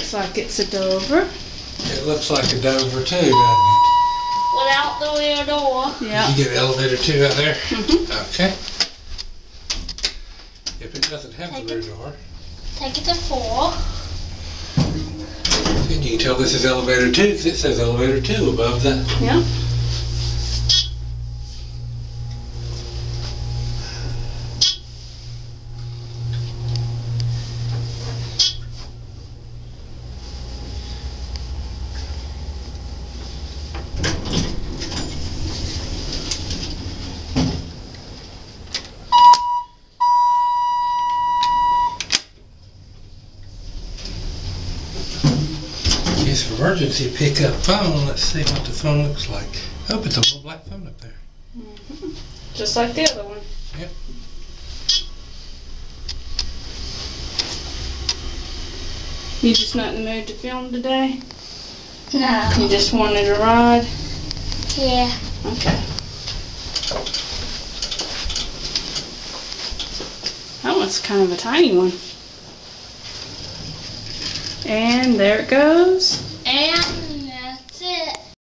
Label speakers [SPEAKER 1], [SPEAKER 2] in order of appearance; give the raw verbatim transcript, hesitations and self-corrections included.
[SPEAKER 1] Looks like it's a Dover.
[SPEAKER 2] It looks like a Dover too, doesn't it?
[SPEAKER 3] Without the rear door.
[SPEAKER 1] Yeah.
[SPEAKER 2] Did you get elevator two out there?
[SPEAKER 1] Mm-hmm.
[SPEAKER 2] Okay. If it doesn't have
[SPEAKER 3] Take
[SPEAKER 2] the rear
[SPEAKER 3] it.
[SPEAKER 2] door,
[SPEAKER 3] Take it to four.
[SPEAKER 2] then you can tell this is elevator two because it says elevator two above that.
[SPEAKER 1] Yeah.
[SPEAKER 2] It's emergency pickup phone. Let's see what the phone looks like. Oh, it's a little black phone up there.
[SPEAKER 1] Mm-hmm. Just like the other one.
[SPEAKER 2] Yep.
[SPEAKER 1] You just not in the mood to film today?
[SPEAKER 3] No.
[SPEAKER 1] You just wanted a ride?
[SPEAKER 3] Yeah.
[SPEAKER 1] Okay. That one's kind of a tiny one. And there it goes.
[SPEAKER 3] And